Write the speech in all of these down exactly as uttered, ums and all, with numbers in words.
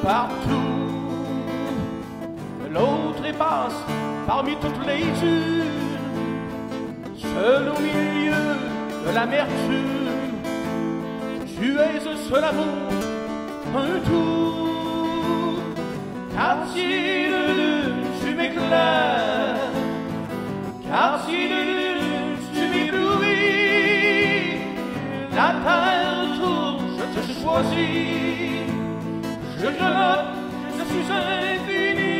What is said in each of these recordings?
partout. L'autre est basse parmi toutes les unes, seul au milieu de l'amertume. Tu es un seul amour, un tout. Quartier de lune, tu m'éclaires. Quartier de lune, tu m'éblouis. La terre tourne, je te choisis. Je grelotte, je suis infini.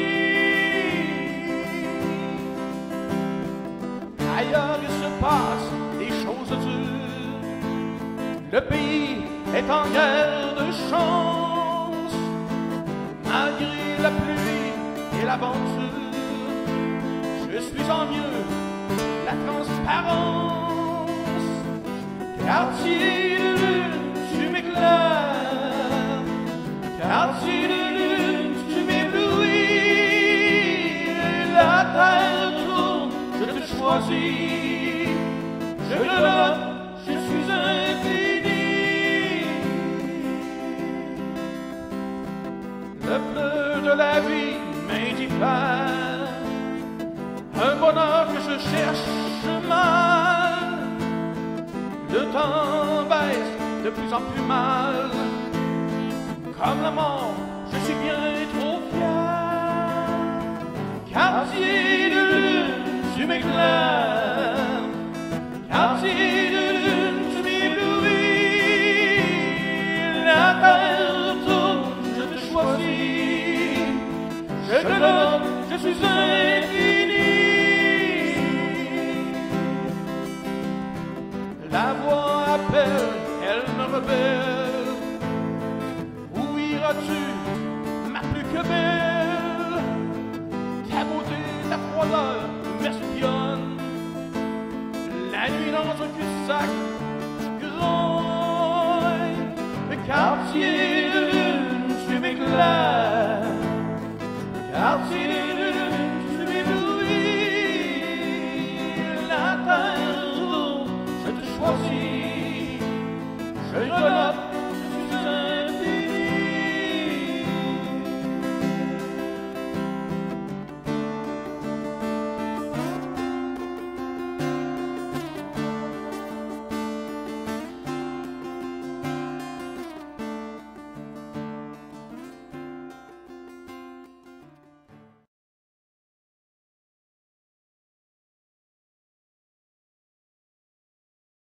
Ailleurs il se passe des choses dures. Le pays est en guerre de chance. Malgré la pluie et l'aventure, je suis en mieux, la transparence. Quartier de lune, tu m'éclaires. Quartier de lune, tu m'éblouis. La terre tourne, je te choisis. Je grelotte, je suis infini. Le bleu de la vie m'indiffère, un bonheur que je cherche mal. Le temps baisse de plus en plus mal. Comme la mort, je suis bien trop fier. Quartier de lune, tu m'éclaires. Quartier de lune, tu m'éblouis. La terre tourne, je te choisis. Je grelotte, je suis infini. La voix appelle, elle me rebelle. Où iras-tu, ma plus que belle? Ta beauté, ta froideur m'espionne. La nuit dans un cul-de-sac grogne. Le quartier de lune, tu m'éclaires. Quartier